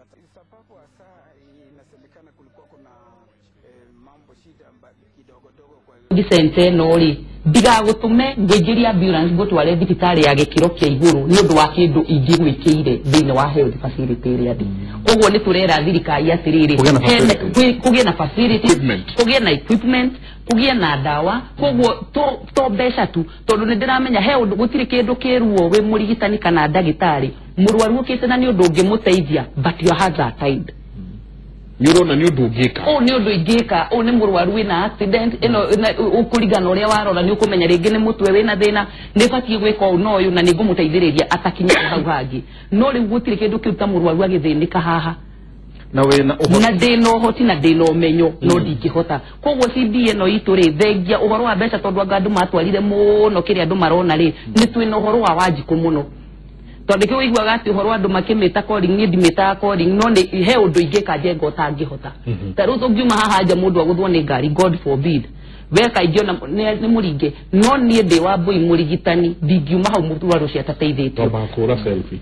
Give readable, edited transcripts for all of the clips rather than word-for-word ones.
Sababu hasa inasemekana kulikuwa kuna mambo shida kidogo dogo kwa Gisente nori diga gutume ngejiri ambulance gutware thibitari ya gikiro kia iguru ni undu wa kindu ingi gwikire thini wa health facility ria ndi koguo ni turera thirikari atiriri kugie na facility kugie na equipment kugie na dawa koguo to mbeca tu tondu ni ndiramenya he undu gutiri kindu kiruo we murigitani kana ndagitari murwaru ukite na ni undu ungimuteithia but your hands are tied. Nyuro na ni undu ungika ni undu ingika ni murwaru wina accident ino ukurigana uria warora ni ukumenya ringi ni mutwe wina thina ni batie gwika uno uyu na ni ngumuteithiriria atakinya hau hangi no ri gutiri kindu kiruta murwaru agithinika haha na wena na dino hoti na dino menyo no ndingihota koguo CBA no itu ri thengia uhoro wa mbeca tondu andu matwarire muno kiri andu marona ri ni twina uhoro wa wajiku muno tondu kiu igwaga ati uhoro andu makimita calling ni ndimita calling no ni he undu ingika jengo tangihota taru tungiuma haha nja mundu aguthwo ni ngari God forbid weka igiona ni muringe no ni ndi wa mbui murigitani ndingiuma hau mutwaru cia tateithitio tabakura selfie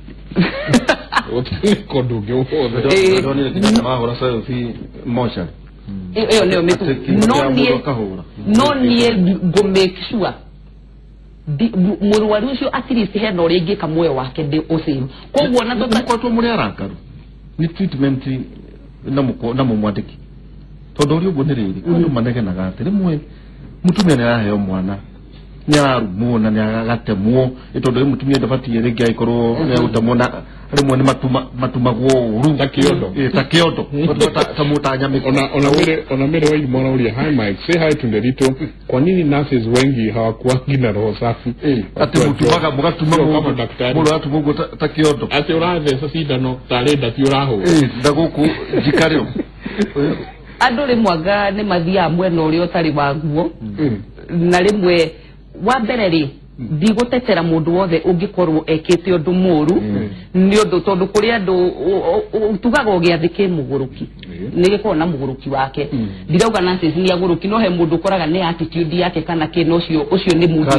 kodunge uhoze ndoni mahora selfie motion iyo neo mitu no ni go make sure murwaru ucio at least he no ringi kamuoyo wake ndi usiru koguo na twatwo muri arakaru ni treatment na mumwandiki tondu uri uguo ni riri andu manegenaga ati rimwe mutumia ni araheo mwana ni ararumwo na ni agatemwo tondu mutumia ndabatie ringi aikorwo ni agutemwo na rimwe ni matumagwo ru takiondo tamutanya ona mere wa imona uri hi Mike say hi to Nderitu kwa nini nurses wengi hawakuangi na roho safi ati mutumaga mugatuma kama daktari mulo atu mugo takiondo ati urathe sasa no tarenda ti uraho ndaguku jikario andu rimwaga ni mathia mwena uria utari waguo na rimwe wa mbere ri ndigutetera mundu wothe ungikorwo ekete undu muru ni undu tondu kuri andu tugaga ugiathike muguruki ni giko na muguruki wake ndirauga nonsense ni aguruki no he mundu koraga ni attitude yake kana kino ucio ni mundu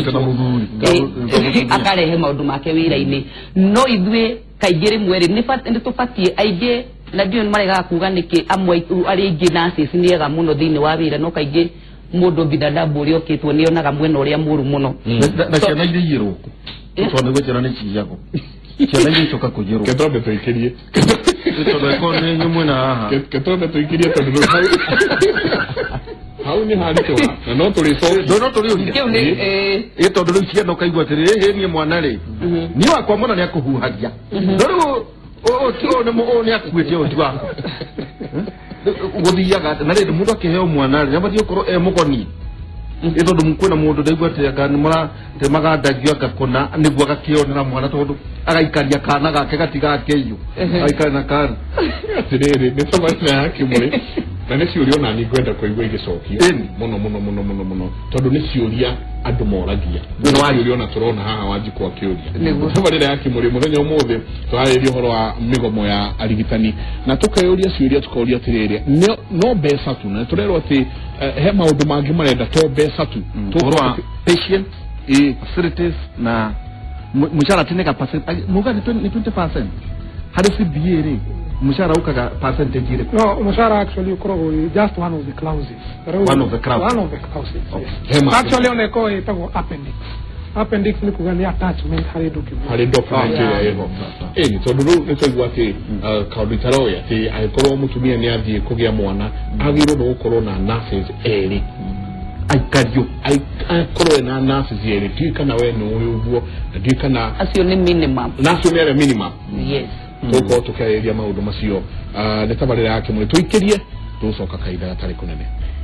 akarehe maundu make wira-ini no ithwe kaigire mweri ni tufatie aige na dio marega kuga niki amwe ari ingi nurses ni ega muno thini wa wira no kaige mundu bidadabu uri okitwo ni onaga mwena uria muru muno na ciana iri yiro tondu gwetera ni ciyako ciana iri coka kujiro ketonde tuikirie tondu ko ni nyumwe na haha ketonde tuikirie tondu hau ni harito na no turi uria tondu riu ciana ukaigua atiri ni mwana ri ni wakwa mwana ni akuhuhagia riu tio ni akuite uti wako guthiaga na rindu mundu akiheo mwana ri abathio korwo mugoni tondu mukwena mundu ndaigua ati akani mara te magandagio agakona niguo agakionera mwana tondu agaikaria kana gake gatiga keiyo agaikara na kana atiriri ni tabarira yake muri na ni ciuria ona ni ngwenda kuigua igicokio muno tondu ni ciuria andu moragia no ciuria ona turona haha wanjiko akiuria tabarira yake muri muthenya umuthi twaririo horo wa migomo ya arigitani na tukayuria ciuria tukoria atiriri no mbeca tu na turerwo ati he maundu mangi marenda to mbeca tu tuhoro patient facilities na mushara tineka percent muga ni 20% hari CBA ri mushara ukaga percentage ire no mushara actually ukoro just one of the clauses yes. Actually on eko itago appendix ni kugani attachment hari document ya yeho ni tondu ni twaigua ati kaundu taroya ati aikorwo mutumia ni athie kugia mwana agiro no gukorwo na nurses eri aikario aikorwo na nurses eri tikana we no uguo tikana acio ni minimum yes tuko tukaeria maundu macio netabarira yake mwe tuikirie tucoka kaitha tari kunene.